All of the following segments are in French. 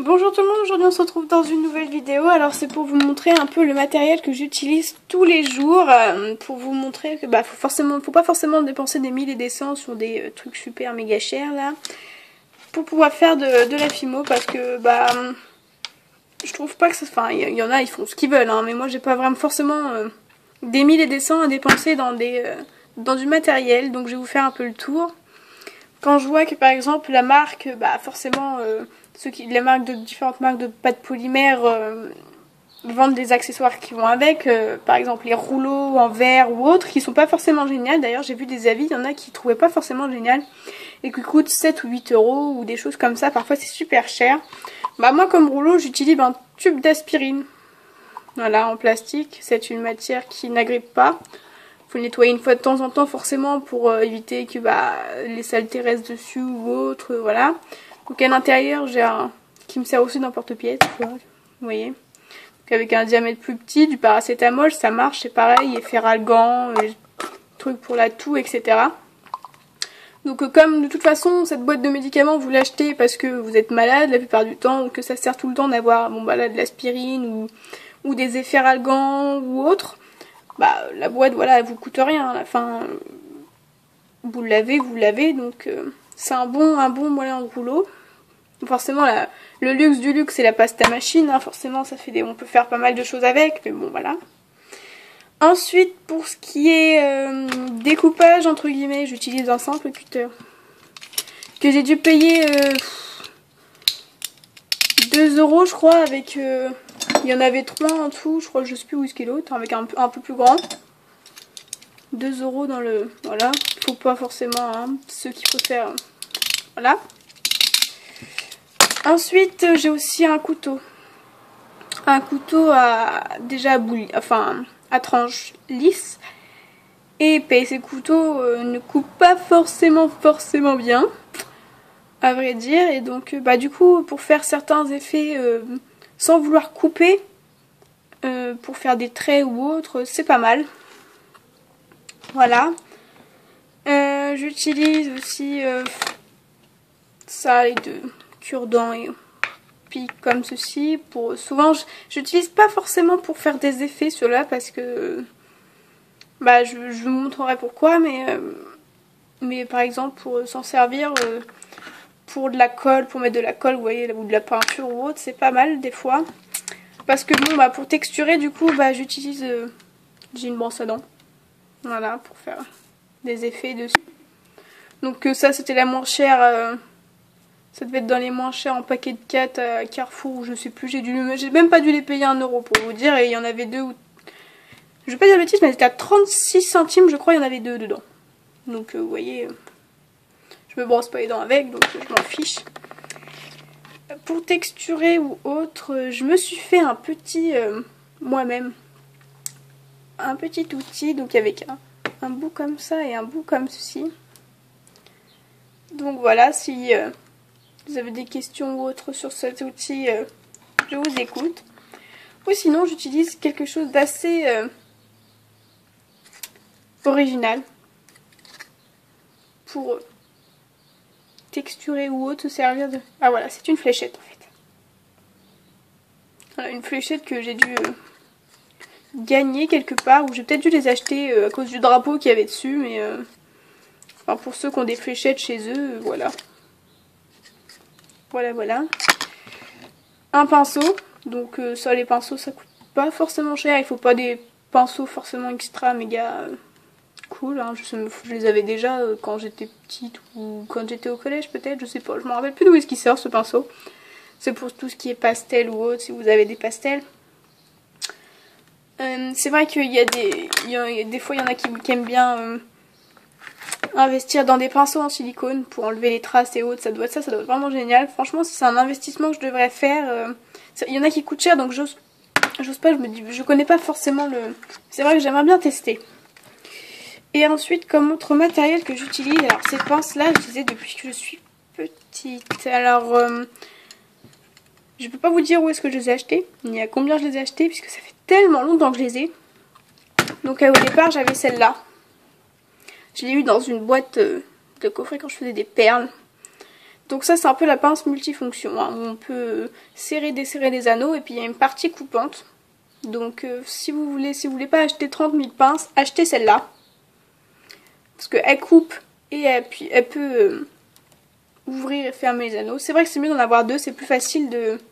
Bonjour tout le monde, aujourd'hui on se retrouve dans une nouvelle vidéo. Alors c'est pour vous montrer un peu le matériel que j'utilise tous les jours, pour vous montrer que faut pas forcément dépenser des 1000 et des cents sur des trucs super méga chers là, pour pouvoir faire de la fimo, parce que je trouve pas que ça... Enfin, il y en a, ils font ce qu'ils veulent, hein, mais moi j'ai pas vraiment forcément des 1000 et des cents à dépenser dans du matériel, donc je vais vous faire un peu le tour. Quand je vois que par exemple la marque, forcément différentes marques de pâte polymère vendent des accessoires qui vont avec, par exemple les rouleaux en verre ou autres, qui sont pas forcément géniaux. D'ailleurs j'ai vu des avis, il y en a qui trouvaient pas forcément génial et qui coûtent 7 ou 8 euros ou des choses comme ça, parfois c'est super cher. Moi comme rouleau j'utilise un tube d'aspirine, voilà, en plastique. C'est une matière qui n'agrippe pas. Faut le nettoyer une fois de temps en temps forcément pour éviter que les saletés restent dessus ou autre, voilà. Donc à l'intérieur j'ai un qui me sert aussi d'un porte-pièce, vous voyez. Donc avec un diamètre plus petit, du paracétamol, ça marche, c'est pareil, et Ferralgan, trucs pour la toux, etc. Donc comme de toute façon cette boîte de médicaments vous l'achetez parce que vous êtes malade la plupart du temps, ou que ça sert tout le temps d'avoir de l'aspirine ou des Efferalgan ou autre. La boîte, voilà, elle vous coûte rien. À la fin, vous l'avez, donc c'est un bon moyen de rouleau. Forcément, le luxe du luxe, c'est la pâte à machine. Hein, forcément, on peut faire pas mal de choses avec, mais bon, voilà. Ensuite, pour ce qui est découpage, entre guillemets, j'utilise un simple cutter. Que j'ai dû payer 2 euros, je crois, avec... il y en avait 3 en tout, je crois, je sais plus où est-ce qu'il est l'autre, avec un peu plus grand. 2 euros dans le... Voilà, faut pas forcément, hein, ce qu'il faut faire. Voilà. Ensuite, j'ai aussi un couteau. Un couteau à tranche lisse et épais. Ces couteaux ne coupent pas forcément bien, à vrai dire. Et donc, du coup, pour faire certains effets sans vouloir couper, pour faire des traits ou autre, c'est pas mal. Voilà. J'utilise aussi ça et de cure-dents et pics comme ceci. Souvent, j'utilise pas forcément pour faire des effets ceux-là parce que je vous montrerai pourquoi, mais par exemple pour s'en servir pour de la colle, pour mettre de la colle, vous voyez, ou de la peinture ou autre, c'est pas mal des fois. Parce que pour texturer, du coup, j'utilise... j'ai une brosse à dents. Voilà, pour faire des effets dessus. Donc ça, c'était la moins chère. Ça devait être dans les moins chers en paquet de 4 à Carrefour, ou je sais plus. J'ai même pas dû les payer 1 euro pour vous dire. Et il y en avait 2 ou... Je vais pas dire de bêtises, mais c'était à 36 centimes, je crois, il y en avait 2 dedans. Donc vous voyez, je me brosse pas les dents avec, donc je m'en fiche. Pour texturer ou autre, je me suis fait un petit, moi-même, un petit outil, donc avec un bout comme ça et un bout comme ceci. Donc voilà, si vous avez des questions ou autres sur cet outil, je vous écoute. Ou sinon, j'utilise quelque chose d'assez original pour texturer ou autre, se servir de... Ah voilà, c'est une fléchette en fait. Voilà, une fléchette que j'ai dû gagner quelque part, ou j'ai peut-être dû les acheter à cause du drapeau qu'il y avait dessus, mais pour ceux qui ont des fléchettes chez eux, voilà. Voilà. Un pinceau, donc ça, les pinceaux, ça coûte pas forcément cher, il faut pas des pinceaux forcément extra méga cool, hein. Je les avais déjà quand j'étais petite ou quand j'étais au collège peut-être, je sais pas, je me rappelle plus d'où est-ce qu'il sort ce pinceau. C'est pour tout ce qui est pastel ou autre, si vous avez des pastels. C'est vrai qu'il y a des fois il y en a qui aiment bien investir dans des pinceaux en silicone pour enlever les traces et autres, ça doit être vraiment génial. Franchement, si c'est un investissement que je devrais faire, il y en a qui coûtent cher, donc j'ose pas, je connais pas forcément le... C'est vrai que j'aimerais bien tester. Et ensuite, comme autre matériel que j'utilise, alors ces pinces-là, je les ai depuis que je suis petite. Alors, je peux pas vous dire où est-ce que je les ai achetées, ni à combien je les ai achetées, puisque ça fait tellement longtemps que je les ai. Donc au départ, j'avais celle-là. Je l'ai eu dans une boîte de coffret quand je faisais des perles. Donc ça c'est un peu la pince multifonction, hein, où on peut serrer, desserrer des anneaux, et puis il y a une partie coupante. Donc si vous voulez pas acheter 30 000 pinces, achetez celle-là. Parce qu'elle coupe et puis elle peut ouvrir et fermer les anneaux. C'est vrai que c'est mieux d'en avoir deux, c'est plus facile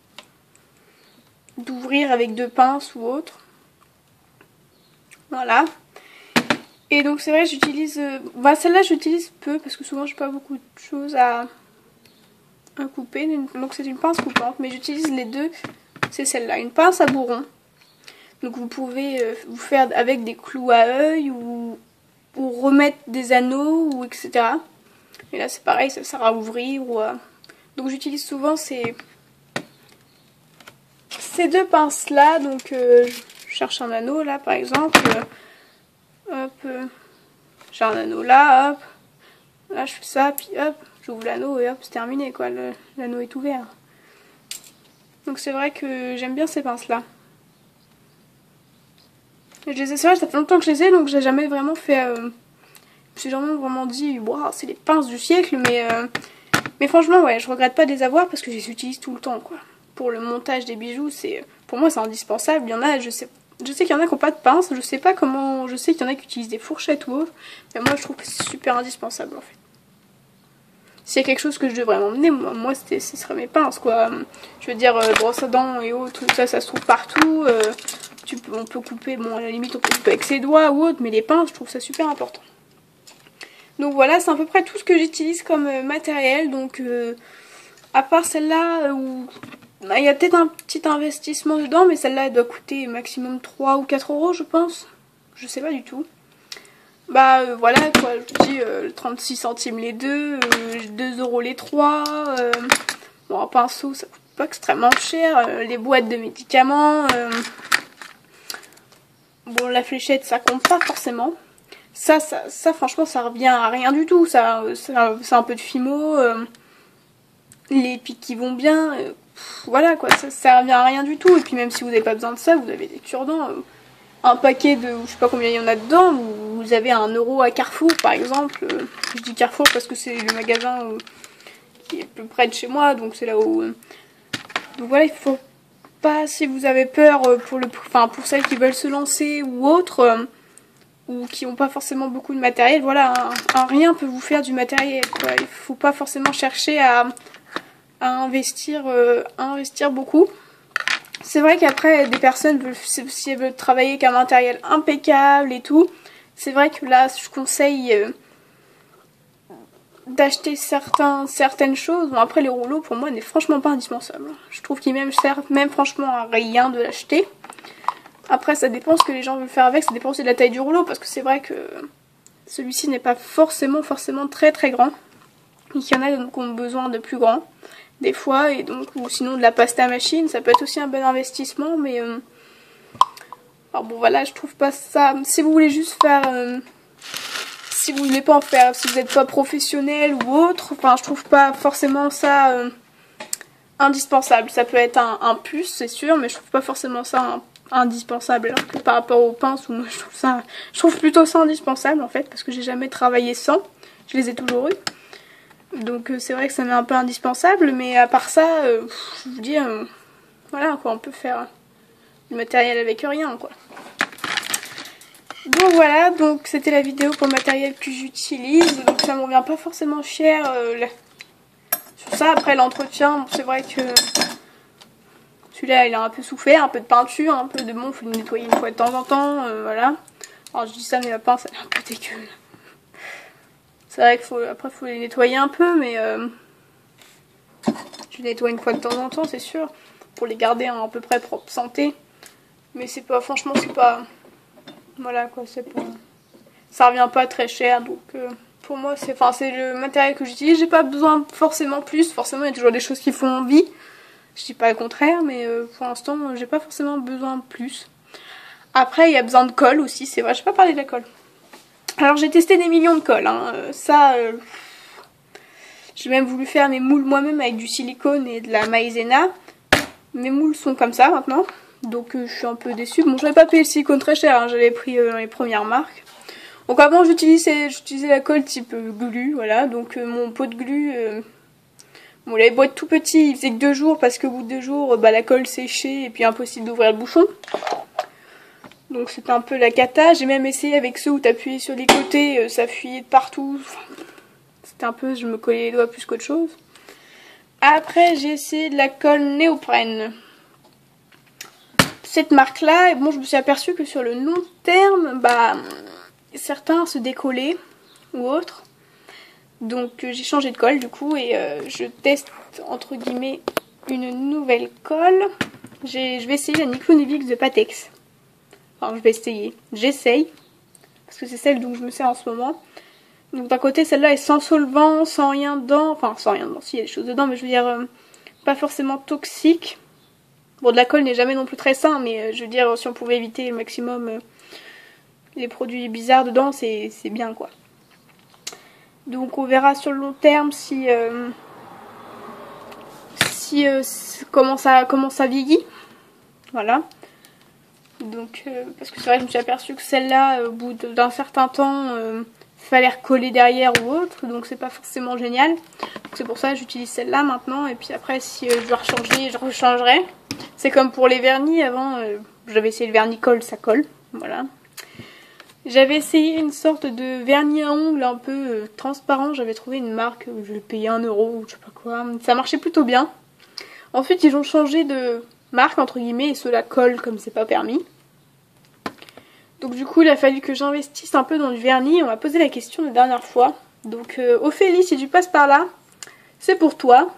d'ouvrir avec deux pinces ou autre. Voilà. Et donc c'est vrai que j'utilise... celle-là j'utilise peu parce que souvent j'ai pas beaucoup de choses à couper. Donc c'est une pince coupante. Mais j'utilise les deux. C'est celle-là. Une pince à bourron. Donc vous pouvez vous faire avec des clous à œil ou remettre des anneaux ou etc. Et là c'est pareil, ça sert à ouvrir. Donc j'utilise souvent ces deux pinces là. Donc je cherche un anneau là par exemple. Hop, j'ai un anneau là, hop. Là je fais ça, puis hop, j'ouvre l'anneau et hop, c'est terminé quoi, l'anneau est ouvert. Donc c'est vrai que j'aime bien ces pinces là. C'est vrai, ça fait longtemps que je les ai, donc j'ai jamais vraiment fait... je me suis jamais vraiment dit, waouh, c'est les pinces du siècle, mais franchement, ouais, je regrette pas de les avoir parce que je les utilise tout le temps, quoi. Pour le montage des bijoux, pour moi, c'est indispensable. Il y en a, je sais qu'il y en a qui n'ont pas de pince, je sais pas comment... Je sais qu'il y en a qui utilisent des fourchettes ou autre, mais moi, je trouve que c'est super indispensable, en fait. S'il y a quelque chose que je devrais m'emmener, moi ce serait mes pinces, quoi. Je veux dire, brosse à dents et autres, ça se trouve partout. On peut couper, bon à la limite on peut couper avec ses doigts ou autre, mais les pinces je trouve ça super important. Donc voilà, c'est à peu près tout ce que j'utilise comme matériel. Donc à part celle-là où il y a peut-être un petit investissement dedans, mais celle-là elle doit coûter maximum 3 ou 4 euros je pense. Je sais pas du tout. Voilà quoi, je dis 36 centimes les deux, 2 euros les trois. Bon un pinceau ça coûte pas extrêmement cher, les boîtes de médicaments. Bon, la fléchette, ça compte pas forcément. Ça franchement, ça revient à rien du tout. C'est un peu de fimo. Les pics qui vont bien. Voilà, quoi. Ça revient à rien du tout. Et puis, même si vous n'avez pas besoin de ça, vous avez des cure-dents. Un paquet de... Je sais pas combien il y en a dedans. Vous avez 1 euro à Carrefour, par exemple. Je dis Carrefour parce que c'est le magasin qui est plus près de chez moi. Donc, c'est là où... Donc, voilà, il faut... pas si vous avez peur pour celles qui veulent se lancer ou autres ou qui n'ont pas forcément beaucoup de matériel, voilà, un rien peut vous faire du matériel quoi. Il faut pas forcément chercher à investir beaucoup. C'est vrai qu'après des personnes si elles veulent travailler avec un matériel impeccable et tout, c'est vrai que là je conseille d'acheter certaines choses. Bon, après les rouleaux pour moi n'est franchement pas indispensable. Je trouve qu'ils servent même franchement à rien de l'acheter. Après ça dépend ce que les gens veulent faire avec, ça dépend aussi de la taille du rouleau parce que c'est vrai que celui-ci n'est pas forcément très très grand. Il y en a qui ont besoin de plus grand des fois et donc ou sinon de la pasta à machine, ça peut être aussi un bon investissement mais alors bon voilà, je trouve pas ça. Si vous voulez juste faire si vous voulez pas en faire, si vous n'êtes pas professionnel ou autre, enfin je trouve pas forcément ça indispensable. Ça peut être un plus c'est sûr, mais je trouve pas forcément ça indispensable. Alors que par rapport aux pinces, où moi je trouve plutôt ça indispensable en fait, parce que j'ai jamais travaillé sans, je les ai toujours eu. Donc c'est vrai que ça m'est un peu indispensable, mais à part ça, je vous dis, voilà quoi, on peut faire du matériel avec rien quoi. Donc voilà, donc c'était la vidéo pour le matériel que j'utilise. Donc ça me revient pas forcément cher sur ça. Après l'entretien, bon, c'est vrai que celui-là il a un peu souffert, un peu de peinture, un peu de bon, faut le nettoyer une fois de temps en temps, voilà. Alors je dis ça mais la pince elle est un peu dégueu. C'est vrai qu'il faut les nettoyer un peu, mais je les nettoie une fois de temps en temps, c'est sûr, pour les garder à peu près propre santé. Mais c'est pas, franchement c'est pas... Voilà quoi, c'est pas... Ça revient pas très cher, donc pour moi c'est le matériel que j'utilise. J'ai pas besoin forcément plus, forcément il y a toujours des choses qui font envie. Je dis pas le contraire, mais pour l'instant j'ai pas forcément besoin de plus. Après il y a besoin de colle aussi, c'est vrai, j'ai pas parlé de la colle. Alors j'ai testé des millions de colles, hein. J'ai même voulu faire mes moules moi-même avec du silicone et de la maïzena. Mes moules sont comme ça maintenant. Donc je suis un peu déçue. Bon, j'avais pas payé le silicone très cher, hein, j'avais pris dans les premières marques. Donc avant j'utilisais la colle type glu, voilà. Donc mon pot de glu, Bon, il avait beau être tout petit, il faisait que 2 jours parce qu'au bout de 2 jours, bah, la colle séchait et puis impossible d'ouvrir le bouchon. Donc c'était un peu la cata. J'ai même essayé avec ceux où t'appuyais sur les côtés, ça fuyait de partout. C'était un peu, je me collais les doigts plus qu'autre chose. Après j'ai essayé de la colle néoprène. Cette marque là, et bon, je me suis aperçue que sur le long terme, bah certains se décollaient ou autres. Donc j'ai changé de colle du coup et je teste entre guillemets une nouvelle colle. Je vais essayer la Nyclonevix de Patex. Enfin je vais essayer, j'essaye. Parce que c'est celle dont je me sers en ce moment. Donc d'un côté celle-là est sans solvant, sans rien dedans. Enfin sans rien dedans, s'il y a des choses dedans, mais je veux dire pas forcément toxique. Bon, de la colle n'est jamais non plus très sain, mais je veux dire, si on pouvait éviter le maximum les produits bizarres dedans, c'est bien quoi. Donc on verra sur le long terme comment ça vieillit. Voilà. Donc parce que c'est vrai que je me suis aperçue que celle-là, au bout d'un certain temps, fallait recoller derrière ou autre, donc c'est pas forcément génial. Donc c'est pour ça que j'utilise celle-là maintenant, et puis après si je dois rechanger, je rechangerai. C'est comme pour les vernis, avant j'avais essayé le vernis colle, ça colle, voilà. J'avais essayé une sorte de vernis à ongles un peu transparent, j'avais trouvé une marque, je l'ai payé 1 € ou je sais pas quoi, ça marchait plutôt bien. Ensuite ils ont changé de marque entre guillemets et cela colle comme c'est pas permis. Donc du coup il a fallu que j'investisse un peu dans du vernis, on m'a posé la question la dernière fois. Donc Ophélie, si tu passes par là, c'est pour toi.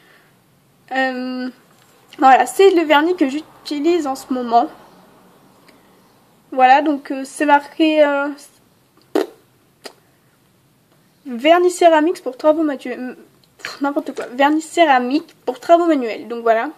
Voilà, c'est le vernis que j'utilise en ce moment. Voilà, donc c'est marqué vernis céramique pour travaux manuels. N'importe quoi. Vernis céramique pour travaux manuels. Donc voilà.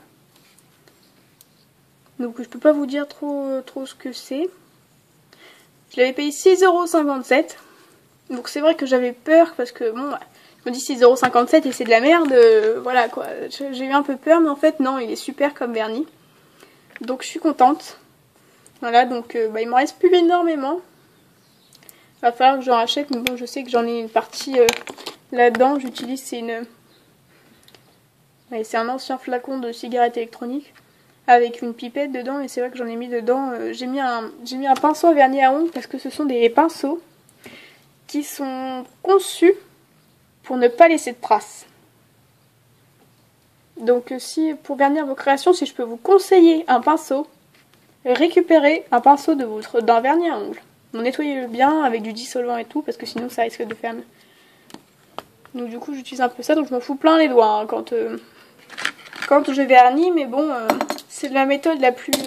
Donc je peux pas vous dire trop ce que c'est. Je l'avais payé 6,57 €. Donc c'est vrai que j'avais peur parce que bon, je me dis 6,57 € et c'est de la merde. Voilà quoi. J'ai eu un peu peur, mais en fait non, il est super comme vernis. Donc je suis contente. Voilà, donc bah, il m'en reste plus énormément. Il va falloir que j'en rachète, mais bon, je sais que j'en ai une partie là-dedans. J'utilise, c'est un ancien flacon de cigarettes électroniques avec une pipette dedans, et c'est vrai que j'en ai mis dedans. J'ai mis un pinceau à vernis à ongles parce que ce sont des pinceaux qui sont conçus pour ne pas laisser de traces. Donc si pour vernir vos créations, si je peux vous conseiller un pinceau, récupérez un pinceau d'un vernis à ongles. Bon, nettoyez-le bien avec du dissolvant et tout, parce que sinon ça risque de faire... Donc du coup j'utilise un peu ça, donc je m'en fous plein les doigts hein, quand je vernis, mais bon, c'est la méthode la plus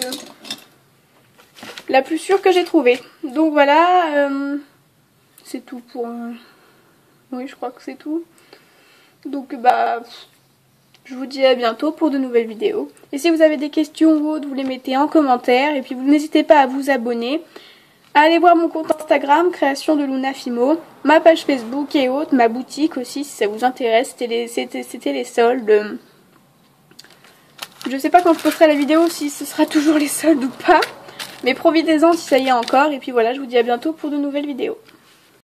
sûre que j'ai trouvée. Donc voilà, c'est tout pour... Oui, je crois que c'est tout. Donc bah... Je vous dis à bientôt pour de nouvelles vidéos. Et si vous avez des questions ou autres, vous les mettez en commentaire. Et puis vous n'hésitez pas à vous abonner. Allez voir mon compte Instagram, création de Luna Fimo, ma page Facebook et autres, ma boutique aussi si ça vous intéresse. C'était les soldes. Je sais pas quand je posterai la vidéo si ce sera toujours les soldes ou pas. Mais profitez-en si ça y est encore. Et puis voilà, je vous dis à bientôt pour de nouvelles vidéos.